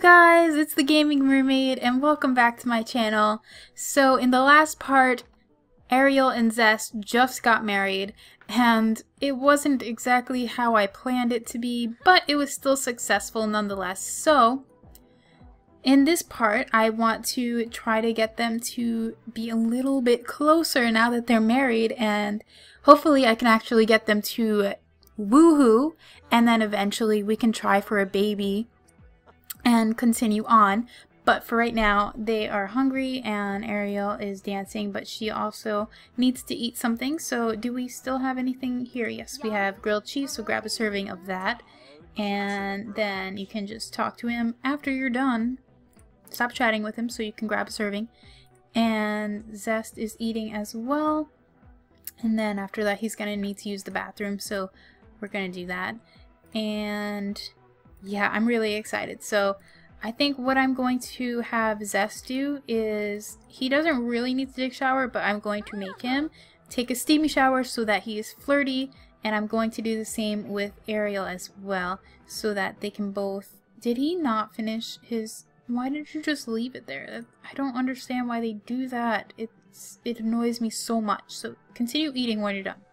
guys, it's the Gaming Mermaid and welcome back to my channel. So in the last part, Ariel and Zest just got married and it wasn't exactly how I planned it to be, but it was still successful nonetheless. So in this part, I want to try to get them to be a little bit closer now that they're married, and hopefully I can actually get them to woohoo, and then eventually we can try for a baby and continue on. But for right now, they are hungry and Ariel is dancing, but she also needs to eat something. So do we still have anything here? Yes, we have grilled cheese, so grab a serving of that. And then you can just talk to him after you're done. Stop chatting with him so you can grab a serving. And Zest is eating as well. And then after that, he's gonna need to use the bathroom, so we're gonna do that. And yeah, I'm really excited. So I think what I'm going to have Zest do is, he doesn't really need to take a shower, but I'm going to make him take a steamy shower so that he is flirty, and I'm going to do the same with Ariel as well, so that they can both... Did he not finish his... Why did you just leave it there? I don't understand why they do that. It annoys me so much. So continue eating when you're done.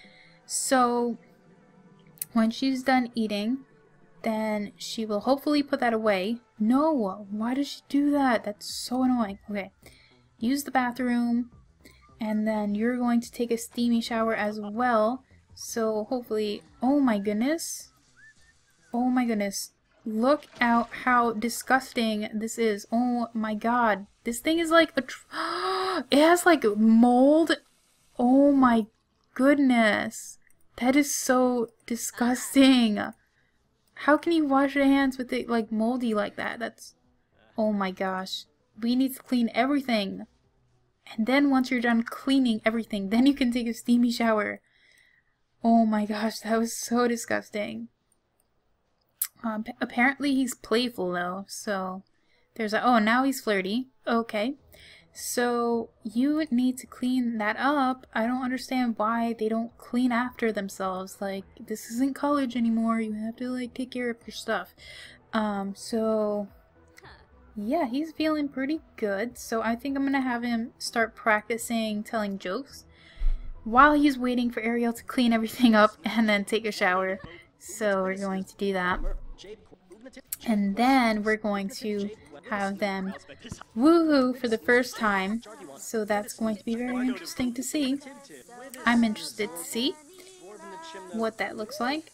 So when she's done eating, then she will hopefully put that away. No, why does she do that? That's so annoying. Okay, use the bathroom, and then you're going to take a steamy shower as well. So hopefully, oh my goodness. Oh my goodness. Look out how disgusting this is. Oh my god. This thing is like a it has like mold. Oh my goodness. That is so disgusting. How can you wash your hands with it like moldy like that? That's... Oh my gosh. We need to clean everything. And then once you're done cleaning everything, then you can take a steamy shower. Oh my gosh, that was so disgusting. Apparently he's playful though, so there's a... Oh, now he's flirty. Okay. So you need to clean that up. I don't understand why they don't clean after themselves. Like, this isn't college anymore. You have to like take care of your stuff. So yeah, he's feeling pretty good. So I think I'm gonna have him start practicing telling jokes while he's waiting for Ariel to clean everything up and then take a shower. So we're going to do that. And then we're going to have them woohoo for the first time. So that's going to be very interesting to see. I'm interested to see what that looks like.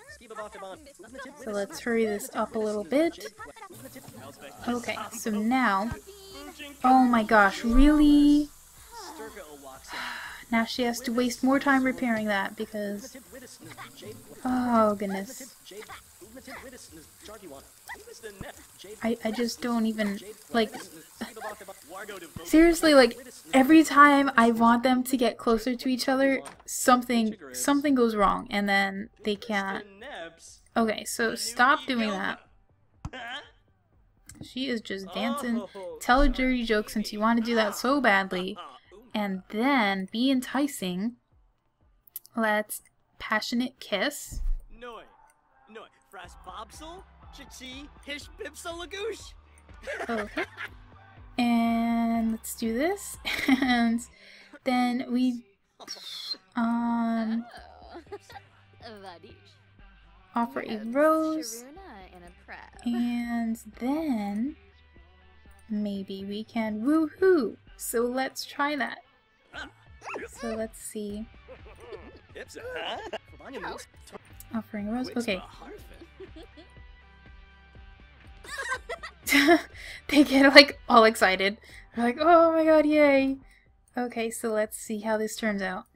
So let's hurry this up a little bit. Okay, so now... Oh my gosh, really? Now she has to waste more time repairing that because... Oh goodness. I just don't even, like, seriously, like, every time I want them to get closer to each other, something goes wrong, and then they can't. Okay, so stop doing that. She is just dancing. Tell her dirty jokes since you want to do that so badly, and then be enticing. Let's passionate kiss. Okay. And let's do this. And then we offer a rose. And then maybe we can woohoo. So let's try that. So let's see. Offering a rose. Okay. They get like all excited. They're like, oh my god, yay. Okay, so let's see how this turns out.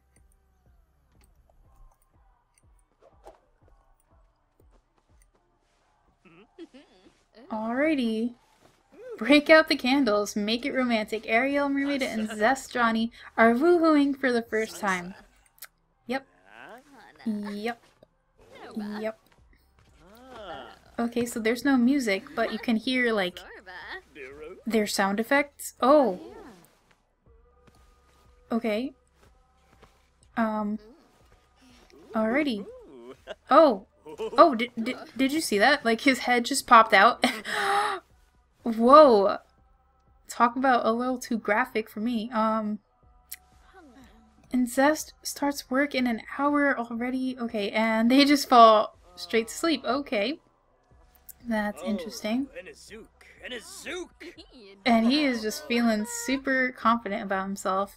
Alrighty. Break out the candles, make it romantic. Ariel, Mermaid, and Zest Johnny are woohooing for the first time. Yep. Yep. Yep. Okay, so there's no music, but you can hear, like, their sound effects. Oh! Okay. Alrighty. Oh! Oh, did you see that? Like, his head just popped out. Whoa! Talk about a little too graphic for me. And Zest starts work in an hour already. Okay, and they just fall straight to sleep. Okay. That's interesting. And he is just feeling super confident about himself.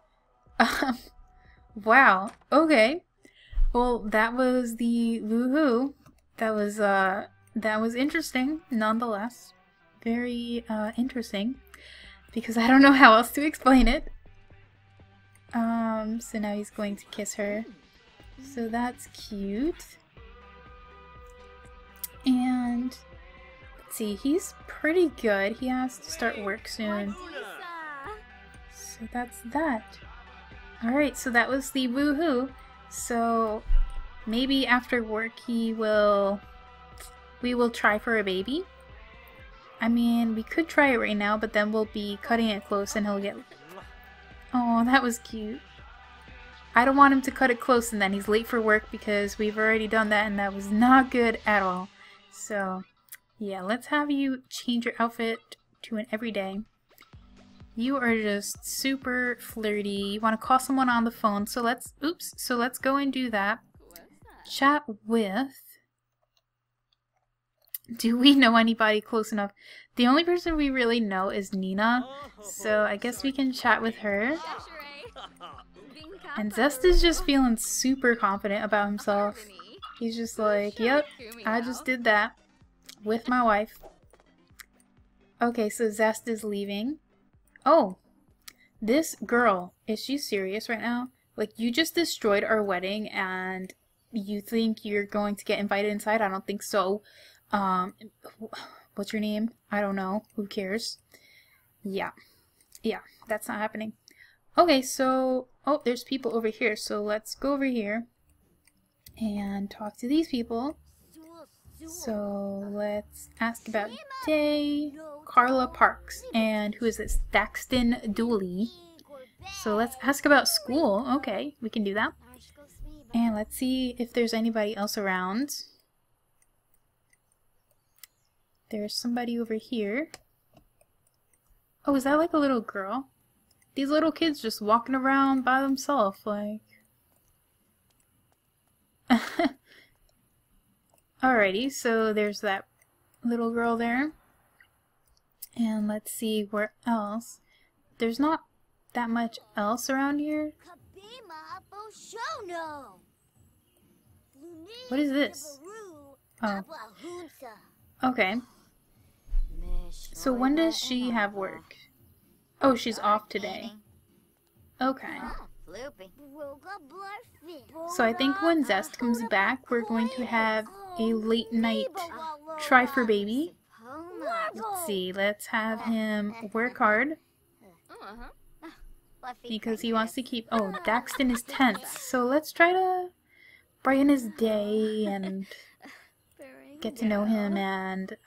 Wow. Okay. Well, that was the woohoo. That was interesting, nonetheless. Very interesting. Because I don't know how else to explain it. So now he's going to kiss her. So that's cute. And let's see, he's pretty good. He has to start work soon. So that's that. Alright, so that was the woohoo. So maybe after work we will try for a baby. I mean, we could try it right now, but then we'll be cutting it close and he'll get... Oh, that was cute. I don't want him to cut it close and then he's late for work because we've already done that and that was not good at all. So, yeah, let's have you change your outfit to an everyday. You are just super flirty. You want to call someone on the phone, so let's go and do that. Chat with... Do we know anybody close enough? The only person we really know is Nina, so I guess we can chat with her. And Zest is just feeling super confident about himself. He's just like, yep, I just did that with my wife. Okay, so Zest is leaving. Oh, this girl, is she serious right now? Like, you just destroyed our wedding and you think you're going to get invited inside? I don't think so. What's your name? I don't know. Who cares? Yeah, that's not happening. Okay, so, oh, there's people over here, so let's go over here and talk to these people. So let's ask about Day, Carla Parks, and who is this? Daxton Dooley. So let's ask about school. Okay, we can do that. And let's see if there's anybody else around. There's somebody over here. Oh, is that like a little girl? These little kids just walking around by themselves, like... Alrighty, so there's that little girl there. And let's see where else. There's not that much else around here. What is this? Oh. Okay. So when does she have work? Oh, she's off today. Okay. So I think when Zest comes back, we're going to have a late night try for baby. Let's see, let's have him work hard. Because he wants to keep... Oh, Daxton is tense. So let's try to brighten his day and get to know him and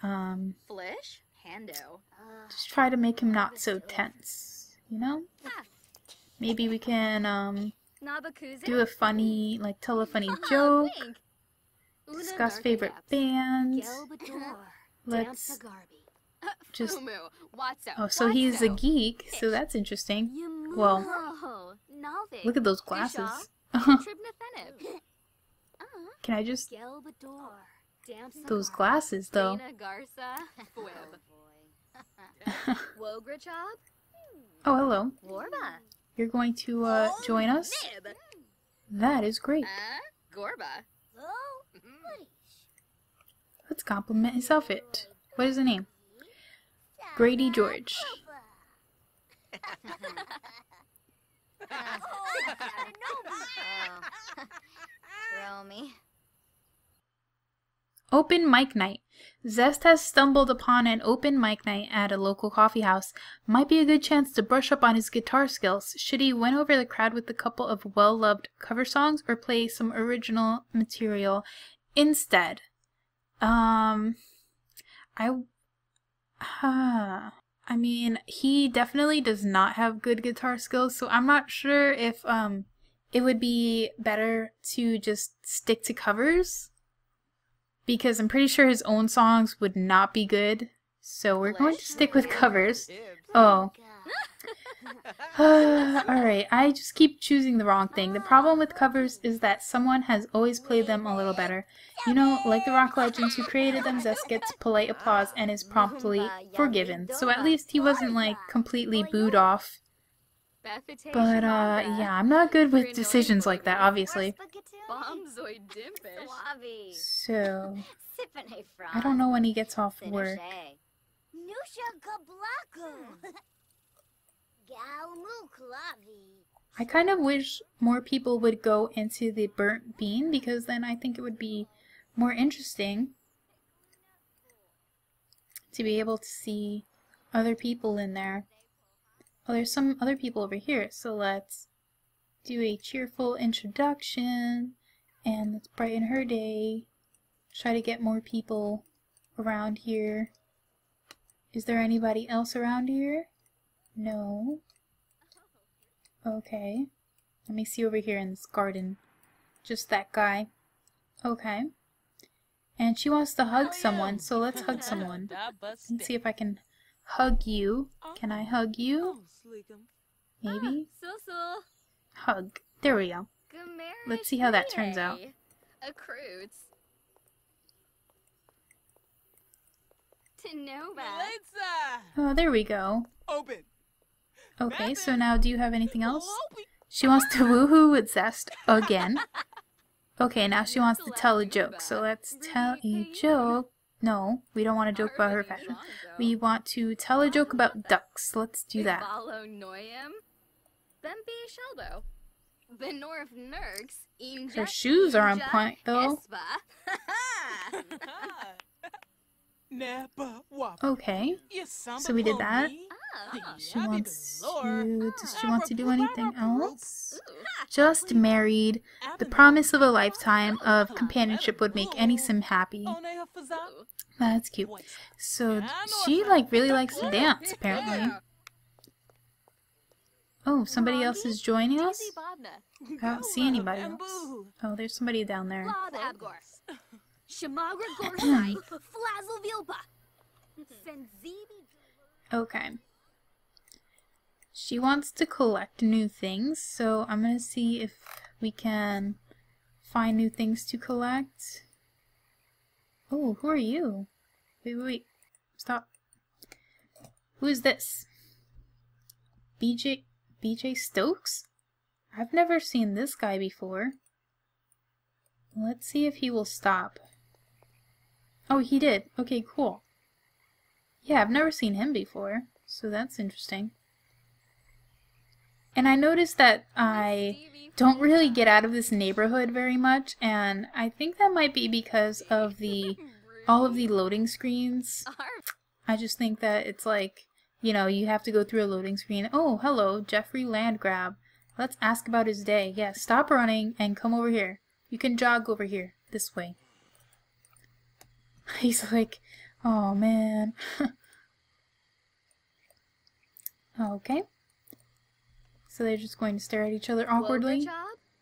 just try to make him not so tense, you know? Maybe we can do a funny, like tell a funny joke, discuss favorite bands. Let's just... Oh, so he's a geek, so that's interesting. Well, look at those glasses. Can I just... Those glasses, though. Oh, hello. You're going to join us? That is great. Let's compliment his outfit. What is the name? Grady George. Open mic night. Zest has stumbled upon an open mic night at a local coffee house. Might be a good chance to brush up on his guitar skills. Should he win over the crowd with a couple of well-loved cover songs or play some original material instead? I mean, he definitely does not have good guitar skills, so I'm not sure if it would be better to just stick to covers. Because I'm pretty sure his own songs would not be good. So we're going to stick with covers. Oh. Alright, I just keep choosing the wrong thing. The problem with covers is that someone has always played them a little better. You know, like the rock legends who created them, Zest gets polite applause and is promptly forgiven. So at least he wasn't like completely booed off. But yeah, I'm not good with decisions like that, obviously. So, I don't know when he gets off work. I kind of wish more people would go into the burnt bean, because then I think it would be more interesting to be able to see other people in there. Oh, there's some other people over here, so let's do a cheerful introduction and let's brighten her day. Try to get more people around here. Is there anybody else around here? No. Okay. Let me see over here in this garden. Just that guy. Okay. And she wants to hug someone, so let's hug someone. Let's see if I can hug you. Can I hug you? Maybe? Hug. There we go. Let's see how that turns out. Oh, there we go. Okay, so now do you have anything else? She wants to woohoo with Zest again. Okay, now she wants to tell a joke, so let's tell a joke. No, we don't want to joke about her fashion. We want to tell a joke about ducks. Let's do that. Her shoes are on point, though. Okay, so we did that. She wants to... Does she want to do anything else? Just married. The promise of a lifetime of companionship would make any sim happy. That's cute. So she like really likes to dance, apparently. Oh, somebody else is joining us? I don't see anybody else. Oh, there's somebody down there. Okay. She wants to collect new things, so I'm gonna see if we can find new things to collect. Oh, who are you? Wait, stop. Who is this? BJ Stokes? I've never seen this guy before. Let's see if he will stop. Oh, he did. Okay, cool. Yeah, I've never seen him before, so that's interesting. And I noticed that I don't really get out of this neighborhood very much, and I think that might be because of all of the loading screens. I just think that it's like, you know, you have to go through a loading screen. Oh, hello, Jeffrey Landgrab. Let's ask about his day. Yeah, stop running and come over here. You can jog over here, this way. He's like, oh man. Okay. So they're just going to stare at each other awkwardly.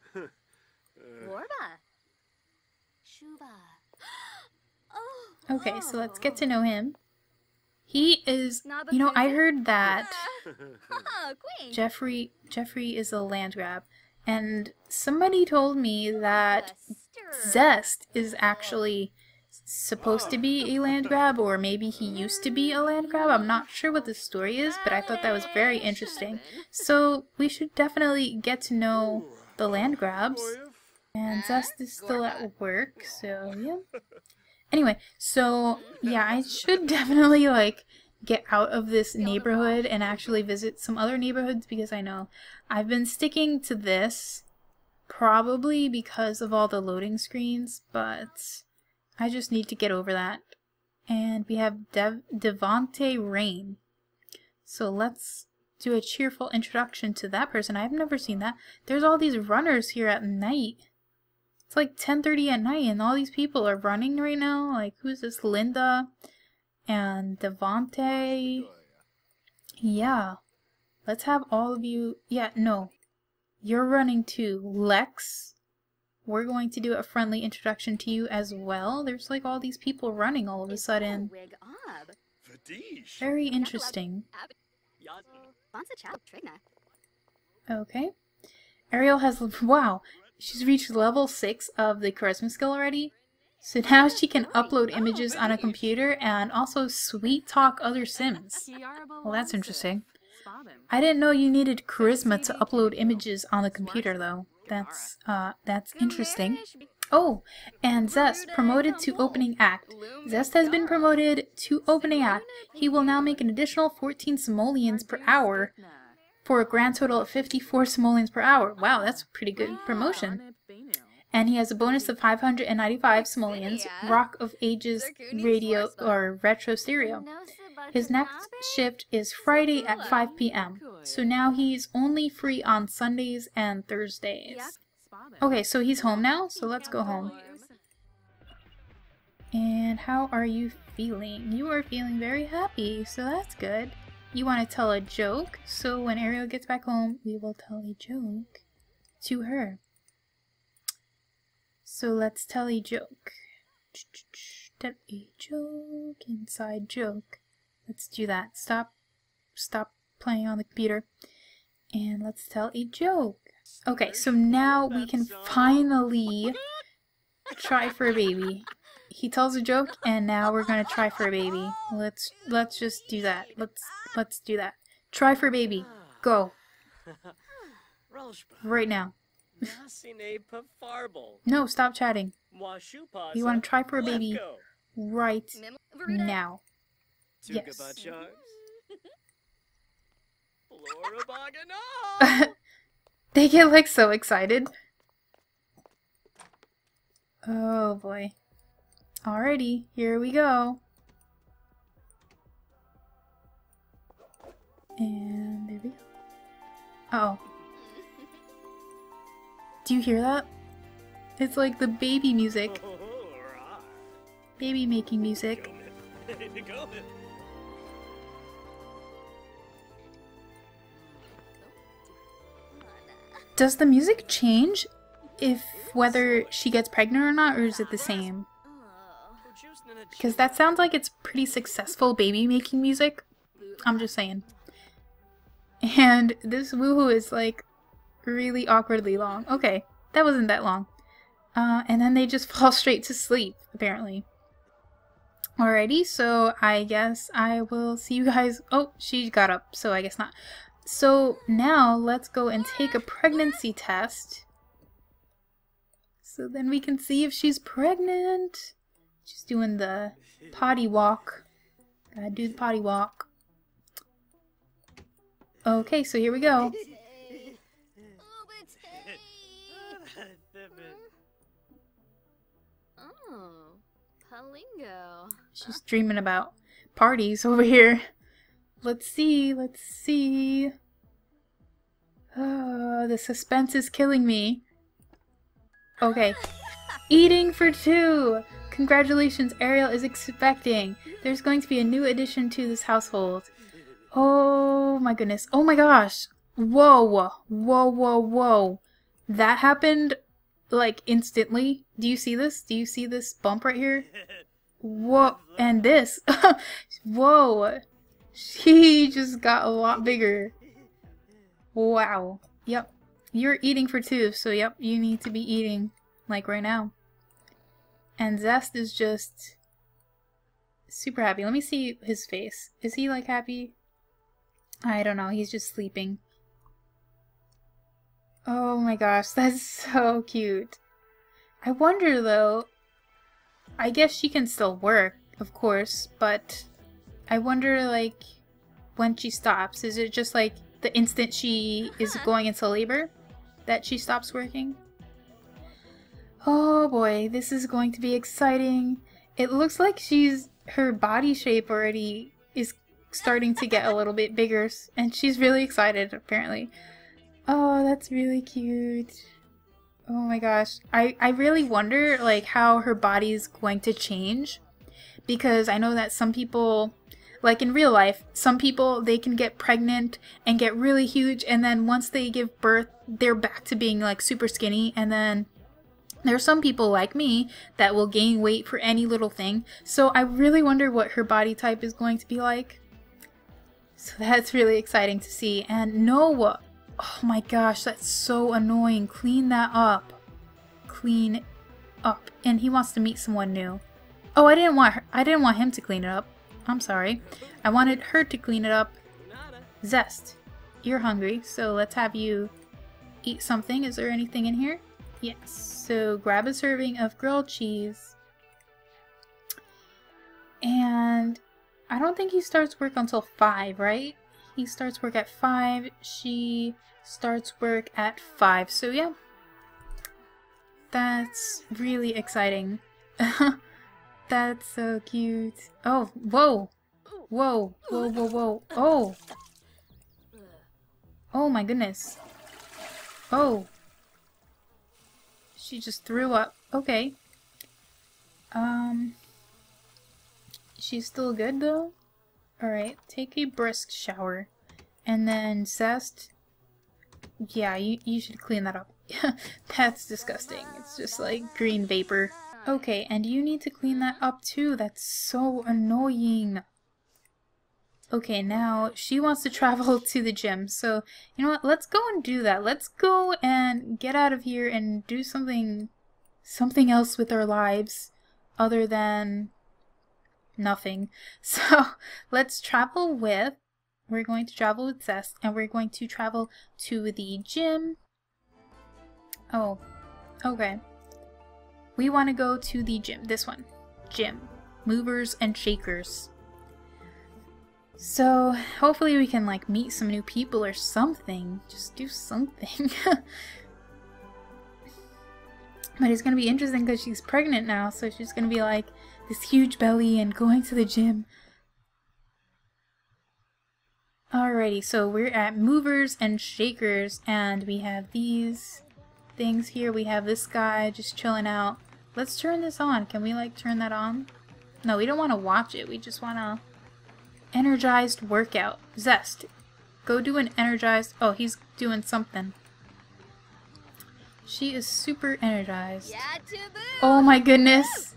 Okay, so let's get to know him. He is, you know, I heard that Jeffrey is a land grab, and somebody told me that Zest is actually supposed to be a land grab, or maybe he used to be a land grab. I'm not sure what the story is, but I thought that was very interesting. So we should definitely get to know the land grabs. And Zest is still at work, so yeah. Anyway, so yeah, I should definitely like get out of this neighborhood and actually visit some other neighborhoods, because I know I've been sticking to this probably because of all the loading screens, but I just need to get over that. And we have Devonte Rain. So let's do a cheerful introduction to that person. I've never seen that. There's all these runners here at night. It's like 10:30 at night and all these people are running right now. Like, who's this? Linda and Devonte. Yeah. Let's have all of you. Yeah, no. You're running too. Lex. We're going to do a friendly introduction to you as well. There's like all these people running all of a sudden. Very interesting. Okay. Ariel has, wow, she's reached level 6 of the charisma skill already. So now she can upload images on a computer and also sweet talk other Sims. Well, that's interesting. I didn't know you needed charisma to upload images on the computer though. That's interesting. Oh, and Zest promoted to opening act. Zest has been promoted to opening act. He will now make an additional 14 simoleons per hour for a grand total of 54 simoleons per hour. Wow, that's a pretty good promotion. And he has a bonus of 595 simoleons, Rock of Ages radio or retro stereo. His next shift is Friday at 5 p.m. So now he's only free on Sundays and Thursdays. Okay, so he's home now, so let's go home. And how are you feeling? You are feeling very happy, so that's good. You want to tell a joke, so when Ariel gets back home, we will tell a joke to her. So let's tell a joke. Tell a joke, inside joke. Let's do that. Stop playing on the computer. And let's tell a joke. Okay, so now we can finally try for a baby. He tells a joke, and now we're gonna try for a baby. Let's just do that. Let's do that. Try for a baby. Go. Right now. No, stop chatting. You want to try for a baby right now. Yes. They get like so excited. Oh boy. Alrighty, here we go. And there we go. Uh oh. Do you hear that? It's like the baby music. Baby making music. Does the music change if whether she gets pregnant or not, or is it the same? Because that sounds like it's pretty successful baby making music. I'm just saying. And this woohoo is like really awkwardly long. Okay, that wasn't that long. And then they just fall straight to sleep, apparently. Alrighty, so I guess I will see you guys. Oh, she got up, so I guess not. So now let's go and take a pregnancy test. So then we can see if she's pregnant. She's doing the potty walk. Gotta do the potty walk. Okay, so here we go. Oh, Palingo. She's dreaming about parties over here. Let's see, let's see. Oh, the suspense is killing me. Okay. Eating for two! Congratulations, Ariel is expecting. There's going to be a new addition to this household. Oh my goodness. Oh my gosh. Whoa. Whoa, whoa, whoa. That happened like instantly. Do you see this? Do you see this bump right here? Whoa. And this. Whoa. She just got a lot bigger. Wow. Yep. You're eating for two, so yep, you need to be eating like right now. And Zest is just super happy. Let me see his face. Is he like happy? I don't know. He's just sleeping. Oh my gosh, that's so cute. I wonder though, I guess she can still work, of course, but I wonder like when she stops. Is it just like the instant she is going into labor that she stops working? Oh boy, this is going to be exciting. It looks like her body shape already is starting to get a little bit bigger, and she's really excited apparently. Oh, that's really cute. Oh my gosh. I really wonder like how her body is going to change, because I know that some people, like in real life, some people, they can get pregnant and get really huge, and then once they give birth, they're back to being like super skinny, and then There are some people like me that will gain weight for any little thing, so I really wonder what her body type is going to be like. So that's really exciting to see. And Noah, oh my gosh, that's so annoying. Clean that up. Clean up. And he wants to meet someone new. Oh, I didn't want him to clean it up. I'm sorry. I wanted her to clean it up. Zest, you're hungry, so let's have you eat something. Is there anything in here? Yes. So grab a serving of grilled cheese. And I don't think he starts work until 5, right? He starts work at 5. She starts work at 5. So yeah. That's really exciting. That's so cute. Oh, whoa. Whoa. Whoa, whoa, whoa. Oh. Oh my goodness. Oh. She just threw up. Okay. She's still good though? Alright, take a brisk shower. And then Zest. Yeah, you should clean that up. That's disgusting. It's just like green vapor. Okay, and you need to clean that up too. That's so annoying. Okay, now she wants to travel to the gym. So, you know what? Let's go and do that. Let's go and get out of here and do something else with our lives other than nothing. So, let's travel with, we're going to travel with Zest, and we're going to travel to the gym. Oh, okay. We want to go to the gym. This one. Gym. Movers and shakers. So, hopefully we can, like, meet some new people or something. Just do something. But it's gonna be interesting because she's pregnant now, so she's gonna be, like, this huge belly and going to the gym. Alrighty, so we're at Movers and Shakers, and we have these things here. We have this guy just chilling out. Let's turn this on. Can we, like, turn that on? No, we don't want to watch it. We just want to... Energized workout. Zest. Go do an energized... Oh, he's doing something. She is super energized. Oh my goodness.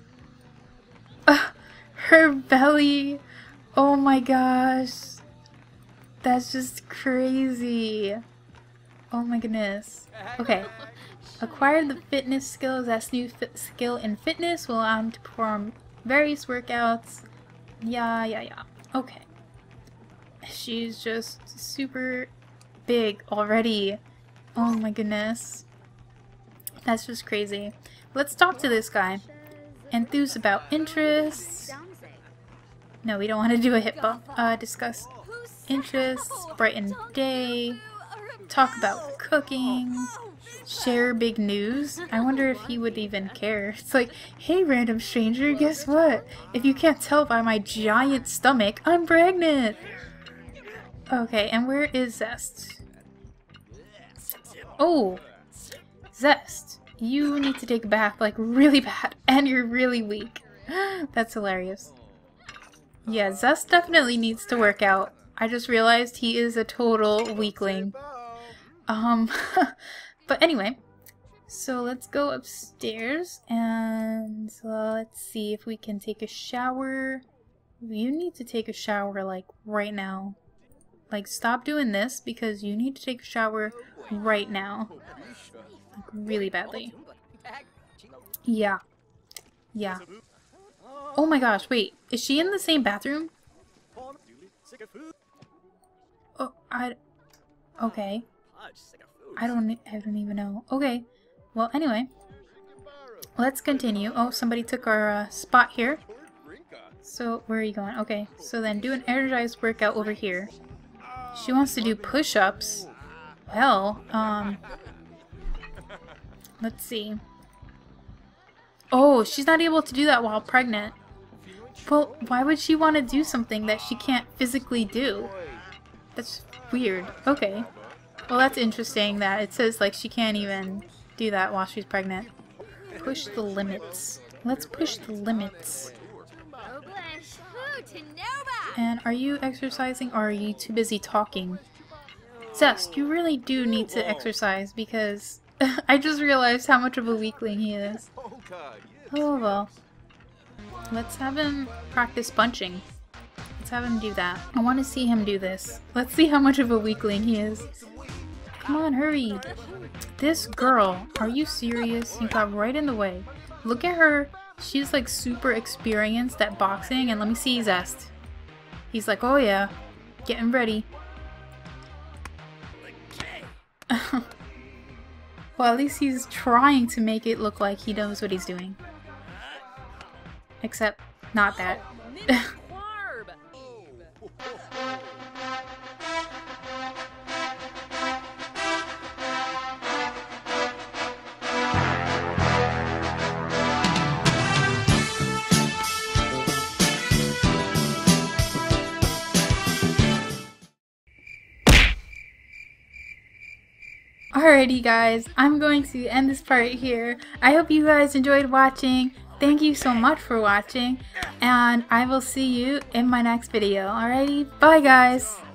Her belly. Oh my gosh. That's just crazy. Oh my goodness. Okay. Acquire the fitness skill. Zest's new skill in fitness will allow him to perform various workouts. Yeah. Okay. She's just super big already. Oh my goodness. That's just crazy. Let's talk to this guy. Enthuse about interests. No, we don't want to do a hip bump. Discuss interests, brighten day, talk about cooking, share big news. I wonder if he would even care. It's like, hey random stranger, guess what? If you can't tell by my giant stomach, I'm pregnant! Okay, and where is Zest? Oh! Zest, you need to take a bath, like, really bad, and you're really weak. That's hilarious. Yeah, Zest definitely needs to work out. I just realized he is a total weakling. But anyway, so let's go upstairs, and let's see if we can take a shower. You need to take a shower, like, right now. Like, stop doing this, because you need to take a shower right now. Like, really badly. Yeah. Oh my gosh, wait. Is she in the same bathroom? Oh, okay. I don't even know. Okay. Well, anyway. Let's continue. Oh, somebody took our spot here. So, where are you going? Okay. So then do an energized workout over here. She wants to do push-ups. Well, let's see. Oh, she's not able to do that while pregnant. Well, why would she want to do something that she can't physically do? That's weird. Okay. Well, that's interesting that it says, like, she can't even do that while she's pregnant. Push the limits. Let's push the limits. And are you exercising or are you too busy talking? Zest, you really do need to exercise because I just realized how much of a weakling he is. Oh well. Let's have him practice punching. Let's have him do that. I want to see him do this. Let's see how much of a weakling he is. Come on, hurry. This girl, are you serious? You got right in the way. Look at her. She's like super experienced at boxing, and let me see Zest. He's like, oh yeah, getting ready. Well, at least he's trying to make it look like he knows what he's doing. Except, not that. Alrighty guys, I'm going to end this part here. I hope you guys enjoyed watching. Thank you so much for watching, and I will see you in my next video. Alrighty, bye guys!